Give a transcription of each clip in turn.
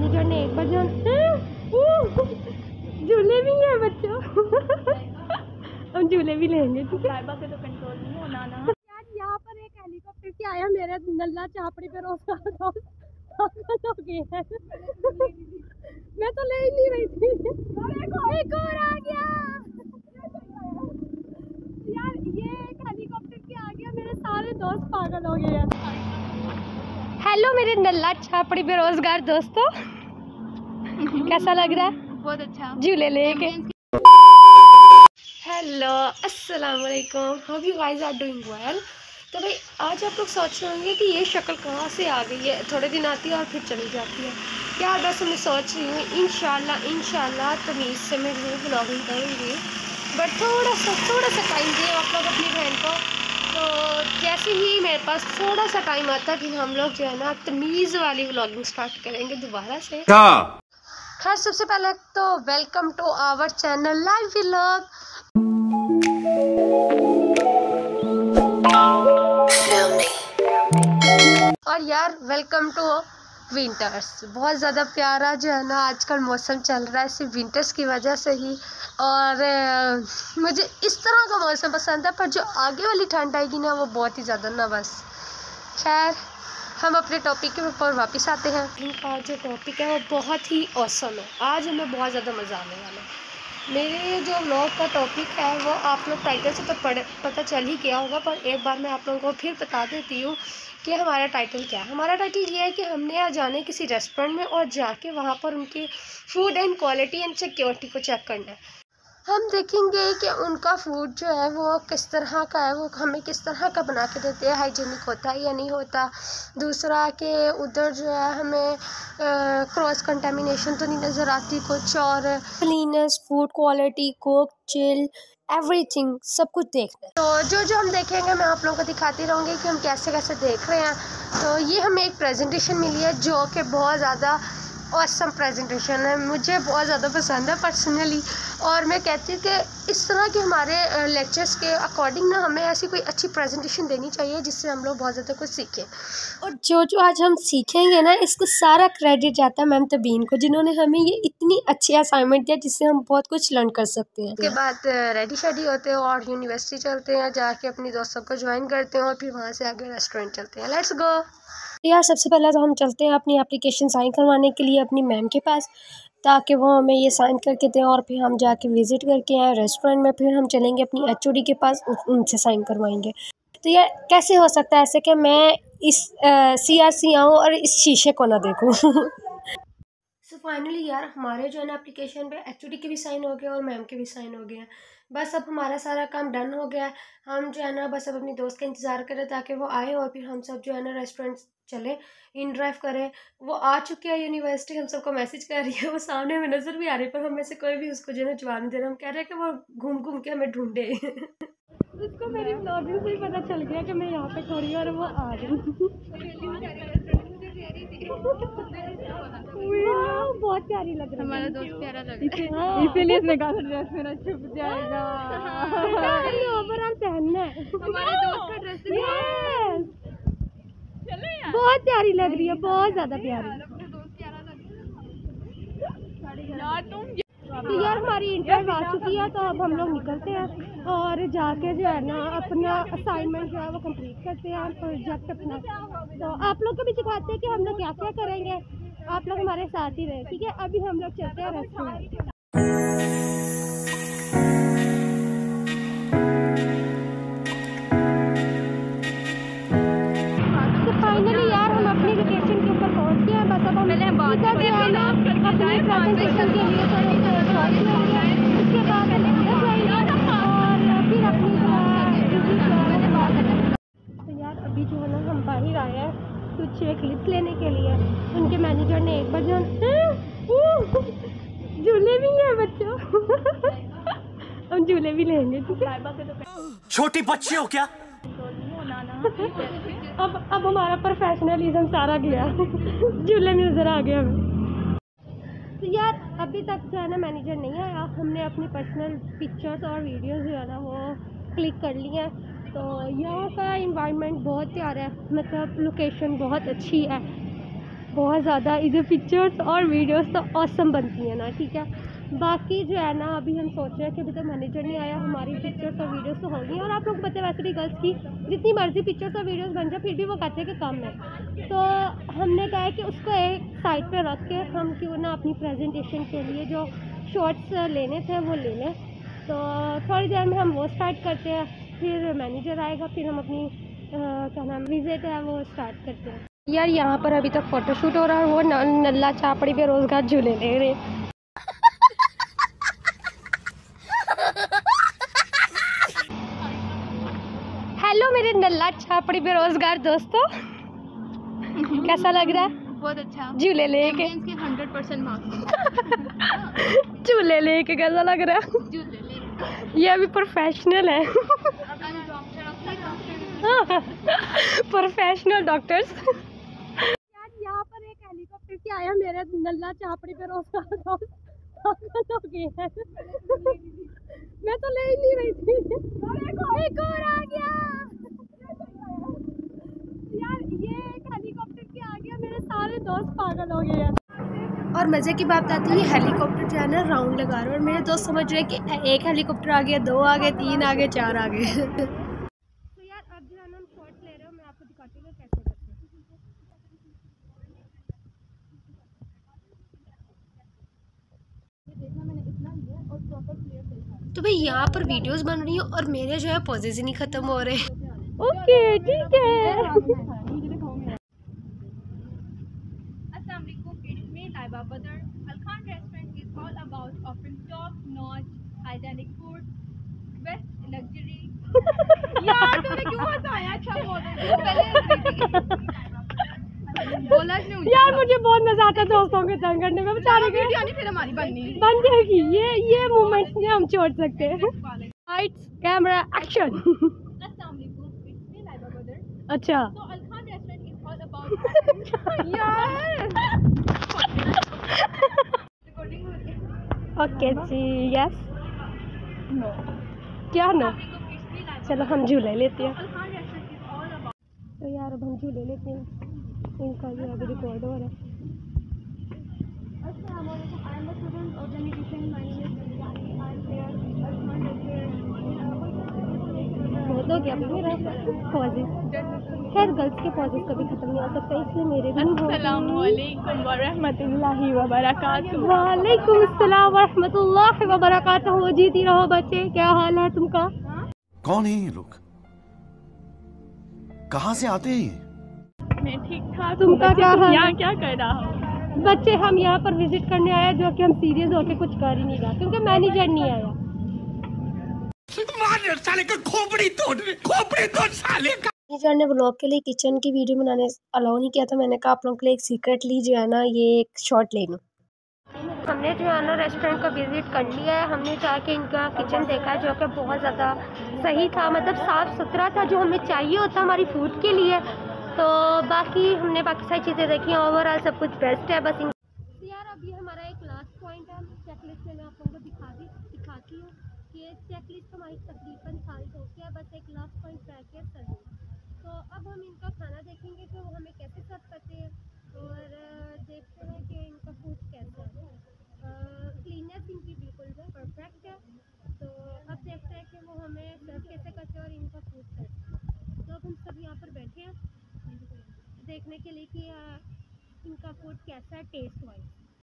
Manager ने एक बार झूले भी हैं बच्चों। हम झूले भी लेंगे, ठीक है। से तो कंट्रोल नहीं होना ना। यार यहाँ पर एक हेलीकॉप्टर से आया, मेरा नल्ला चापड़ी पे रोका हो गया है। मैं तो ले ही नहीं रही थी। एक और आ गया यार, ये एक हेलीकॉप्टर के आ गया, मेरे सारे दोस्त पागल हो गए यार। हेलो मेरे नल्ला छापड़ी बेरोजगार दोस्तों, कैसा लग रहा है? बहुत अच्छा। झूले लेके। हेलो अस्सलाम वालेकुम, hope you guys are doing well. तो भाई आज आप लोग सोच रहे होंगे कि ये शक्ल कहाँ से आ गई है, थोड़े दिन आती है और फिर चली जाती है। यार बस मैं सोच रही हूँ इंशाल्लाह तमीज़ से मैं ज़रूर ब्लॉगिंग करूँगी, बट थोड़ा सा टाइम दिए आप लोग अपनी बहन को। तो जैसे ही मेरे पास थोड़ा सा टाइम आता है फिर हम लोग जो है ना तमीज़ वाली व्लॉगिंग स्टार्ट करेंगे दोबारा से। खैर सबसे पहले तो welcome to our channel live vlog. और यार वेलकम टू विंटर्स। बहुत ज़्यादा प्यारा जो है ना आजकल मौसम चल रहा है, सिर्फ विंटर्स की वजह से ही। और मुझे इस तरह का मौसम पसंद है, पर जो आगे वाली ठंड आएगी ना वो बहुत ही ज़्यादा ना बस। खैर हम अपने टॉपिक के ऊपर वापस आते हैं। इनका जो टॉपिक है वो बहुत ही औसम है, आज हमें बहुत ज़्यादा मज़ा आने वाला है। मेरे जो व्लॉग का टॉपिक है वो आप लोग टाइटल से तो पता चल ही गया होगा, पर एक बार मैं आप लोगों को फिर बता देती हूँ कि हमारा टाइटल क्या है। हमारा टाइटल ये है कि हमने आज जाना किसी रेस्टोरेंट में और जाके वहाँ पर उनकी food and quality and security को चेक करना है। हम देखेंगे कि उनका फूड जो है वो किस तरह का है, वो हमें किस तरह का बना के देते हैं, हाइजीनिक होता है या नहीं होता। दूसरा कि उधर जो है हमें क्रॉस कंटेमिनेशन तो नहीं नज़र आती कुछ, और cleanness, food quality, cook, chill, everything सब कुछ देखना है। तो जो हम देखेंगे मैं आप लोगों को दिखाती रहूँगी कि हम कैसे कैसे देख रहे हैं। तो ये हमें एक प्रेजेंटेशन मिली है जो कि बहुत ज़्यादा ऑसम प्रेजेंटेशन है, मुझे बहुत ज़्यादा पसंद है पर्सनली। और मैं कहती हूँ कि इस तरह के हमारे लेक्चर्स के अकॉर्डिंग ना हमें ऐसी कोई अच्छी प्रेजेंटेशन देनी चाहिए जिससे हम लोग बहुत ज़्यादा कुछ सीखें। और जो आज हम सीखेंगे ना इसको सारा क्रेडिट जाता है मैम तबीन को, जिन्होंने हमें ये इतनी अच्छी असाइनमेंट दिया जिससे हम बहुत कुछ लर्न कर सकते हैं। उसके बाद रेडी शेडी होते हैं और यूनिवर्सिटी चलते हैं, जाके अपनी दोस्तों को ज्वाइन करते हैं और फिर वहाँ से आगे रेस्टोरेंट चलते हैं। लेट्स गो यार। सबसे पहले तो हम चलते हैं अपनी एप्लीकेशन साइन करवाने के लिए अपनी मैम के पास, ताकि वो हमें ये साइन करके दें और फिर हम जाके विज़िट करके आए रेस्टोरेंट में। फिर हम चलेंगे अपनी एचओडी के पास, उनसे साइन करवाएंगे। तो यार कैसे हो सकता है ऐसे कि मैं इस सीआरसी आऊँ और इस शीशे को ना देखूँ। सो फाइनली यार हमारे जो है ना एप्लीकेशन पे एचओडी के भी साइन हो गए और मैम के भी साइन हो गए हैं। बस अब हमारा सारा काम डन हो गया है। हम जो है ना बस अब अपनी दोस्त का इंतज़ार करें ताकि वो आए और फिर हम सब जो है ना रेस्टोरेंट चले, इन ड्राइव करें। वो आ चुके हैं यूनिवर्सिटी, हम सबको मैसेज कर रही है, वो सामने हमें नज़र भी आ रही है, पर हम में से कोई भी उसको जो है ना जवाब नहीं दे रहा। हम कह रहे हैं कि वो घूम घूम के हमें ढूंढे। उसको मेरी ब्लॉगिंग से ही पता चल गया कि मैं यहाँ पे खड़ी हूँ और वो आ रही। बहुत प्यारी लग रही है, हमारा दोस्त प्यारा लग रहा है, इसीलिए इसने कहा ड्रेस मेरा छुप जाएगा। ओवरऑल पहनना है हमारे दोस्त का ड्रेस बहुत प्यारी लग रही है, बहुत ज़्यादा प्यारी। तो यार हमारी इंटरव्यू आ चुकी है, तो अब हम लोग निकलते हैं और जाके जो है ना अपना असाइनमेंट जो है वो कंप्लीट करते हैं, प्रोजेक्ट अपना। तो आप लोग को भी सिखाते हैं कि हम लोग क्या क्या करेंगे, आप लोग हमारे साथ ही रहे, ठीक है। अभी हम लोग चलते हैं रेस्टोरेंट। तो फाइनली यार हम अपनी लोकेशन के ऊपर पहुंच गए हैं। बस अब हम जो है ना अपनी प्रेजेंटेशन के लिए थोड़े से शॉर्ट्स लेंगे, उसके बाद हम अंदर जाएंगे और फिर अपनी तो यार अभी जो है ना हम बाहर आए हैं कुछ क्लिप्स लेने के लिए। उनके मैनेजर ने एक बार जो झूले भी हैं बच्चों। हम झूले भी लेंगे, ठीक है। छोटी बच्ची हो क्या? अब हमारा प्रोफेशनलिज्म सारा गया। झूले में नजर आ गया हमें। तो यार अभी तक जो है ना मैनेजर नहीं आया, हमने अपनी पर्सनल पिक्चर्स और वीडियोस जो है ना वो क्लिक कर लिए हैं। तो यहाँ का इन्वायरमेंट बहुत प्यारा है, मतलब लोकेशन बहुत अच्छी है। बहुत ज़्यादा इधर पिक्चर्स और वीडियोस तो ऑसम बनती हैं ना, ठीक है। बाकी जो है ना अभी हम सोच रहे हैं कि अभी तक मैनेजर नहीं आया, हमारी पिक्चर्स और वीडियोस तो होगी। और आप लोग पता है वैसे भी गर्ल्स की जितनी मर्जी पिक्चर्स और वीडियोस बन जाए फिर भी वो कहते हैं कि कम है, तो हमने कहा है कि उसको एक साइड पे रख के हम क्यों ना अपनी प्रेजेंटेशन के लिए जो शॉर्ट्स लेने थे वो ले लें। तो थोड़ी देर में हम वो स्टार्ट करते हैं, फिर मैनेजर आएगा, फिर हम अपनी क्या नाम विजिट है वो स्टार्ट करते हैं। यार यहाँ पर अभी तक फ़ोटोशूट हो रहा है, वो नल्ला चापड़ी पे रोज़गार झूले ले रहे। हेलो मेरे नल्ला छापड़ी बेरोजगार दोस्तों, कैसा लग रहा है? बहुत अच्छा। झूले लेके 100% मार्क्स। झूले लेके कैसा लग रहा है? झूले ले। ये अभी प्रोफेशनल है। Professional doctors. यार यहाँ पर एक हेलीकॉप्टर से आया, मेरे नल्ला छापड़ी बेरोजगार दोस्त पागल हो गए हैं। मैं तो ले ही नहीं रही थी। एक और आ गया यार, ये एक हेलीकॉप्टर के आ गया, मेरे सारे दोस्त पागल हो गए हैं। और मज़े की बात आती है, ये हेलीकॉप्टर जो है ना राउंड लगा रहे हैं और मेरे दोस्त समझ रहे हैं कि एक हेलीकॉप्टर आ गया, 2 आ गए, 3 आ गए, 4 आ गए। तो यार अब जो है ना हम शॉट ले रहे हो, मैं आपको दिखाती हूँ कैसे करते हैं। तो भाई यहाँ पर वीडियोस बन रही हैं और मेरे जो है पॉजेस ही नहीं खत्म हो रहे। ओके ठीक है। अस्सलाम वालेकुम, it's me Laiba Badar. Alkhan restaurant is all about offering top notch hygienic food, best luxury. यार तूने क्यों हंसाया? अच्छा बोला नहीं यार मुझे बहुत मजा आता है दोस्तों के संग करने में, बेचारे के फिर हमारी बन जाएगी। ये मोमेंट्स नहीं हम छोड़ सकते। Lights camera action. अस्सलाम वालेकुम, इट्स मी लाइबा बदर। अच्छा So Alkhan restaurant is all about यार recording हो रही है। ओके जी, यस नो क्या नो, चलो हम झूले लेते हैं। Alkhan restaurant is all about तो यार अब हम झूले लेते हैं, इनका जो अभी रिकॉर्ड हो रहा है। अस्सलाम वालेकुम, I am a student of the nutrition, my name is यानी, I am here Alkhan restaurant। बहुत हो गया अभी मेरा पॉजेस। खैर गर्ल्स के पॉजेस कभी खत्म नहीं हो सकता, इसलिए मेरे भी नहीं हो। अस्सलाम वालेकुम व रहमतुल्लाहि व बरकातहू। वालेकुम अस्सलाम व रहमतुल्लाहि व बरकातहू। जीती रहो बच्चे, क्या हाल है तुमका? कौन है ये लोग, कहाँ से आते हैं? मैं ठीक ठाक। तुमका क्या हाल? यहाँ क्या कर रहा हूँ? बच्चे हम यहाँ पर विजिट करने आए, जो कि हम सीरियस होके कुछ कर ही नहीं रहा क्योंकि मैनेजर नहीं आया। साले का खोपड़ी तोड़ साले का। मैनेजर ने व्लॉग के लिए किचन की वीडियो बनाने अलाउ नहीं किया था। मैंने कहा आप लोगों के लिए एक सीक्रेटली जो है ना ये एक शॉट ले लूँ। हमने जो है ना रेस्टोरेंट का विजिट कर लिया है। हमने जाके इनका किचन देखा है जो कि बहुत ज़्यादा सही था, मतलब साफ़ सुथरा था, जो हमें चाहिए होता हमारी फूड के लिए। तो बाकी हमने बाकी सारी चीज़ें देखी, ओवरऑल सब कुछ बेस्ट है। बस यार अभी हमारा एक लास्ट पॉइंट है चेकलिस्ट में, मैं आप लोगों को दिखाती हूँ कि चेकलिस्ट हमारी तकरीबन सारी हो गया, बस एक लास्ट पॉइंट रह गया सर्व। तो अब हम इनका खाना देखेंगे कि वो हमें कैसे सर्व करते हैं और देखते हैं कि इनका फूड कैसा है। क्लीननेस इनकी बिल्कुल जो परफेक्ट है। तो अब देखते हैं कि वो हमें सर्व कैसे करते हैं और इनका फूड कैसा है। तो अब हम सब यहाँ पर बैठे हैं देखने के लिए कि इनका फूड कैसा है टेस्ट वाइज।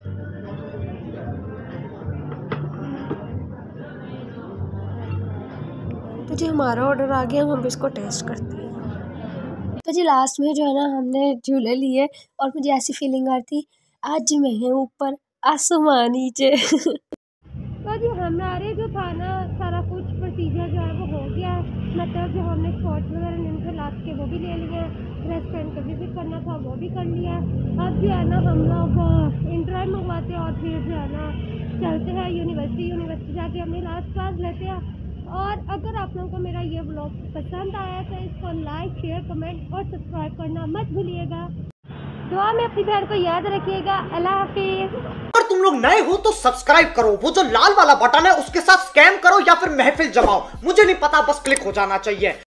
तो जी हमारा ऑर्डर आ गया, हम इसको टेस्ट करते हैं। तो जी लास्ट में जो है ना हमने झूले लिए और मुझे ऐसी फीलिंग आ रही थी आज मैं हूँ ऊपर आसमान नीचे। तो जी हमारे जो था ना सारा कुछ प्रोसीजर जो है वो हो गया है, मतलब जो हमने शॉर्ट वगैरह इनके लास्ट के वो भी ले लिए, रेस्टोरेंट का विजिट करना था वो भी कर लिया है। अब जो है ना हम लोग इंटरव्यू मंगवाते हैं और फिर जो है ना चलते हैं यूनिवर्सिटी जाके अपनी लास्ट क्लास लेते हैं। और अगर आप लोगों को मेरा ये व्लॉग पसंद आया तो इसको लाइक शेयर कमेंट और सब्सक्राइब करना मत भूलिएगा। दुआ में अपनी बहन को याद रखिएगा। अल्लाह हाफिज़। अगर तुम लोग नए हो तो सब्सक्राइब करो, वो जो लाल वाला बटन है उसके साथ स्कैम करो या फिर महफिल जमाओ, मुझे नहीं पता, बस क्लिक हो जाना चाहिए।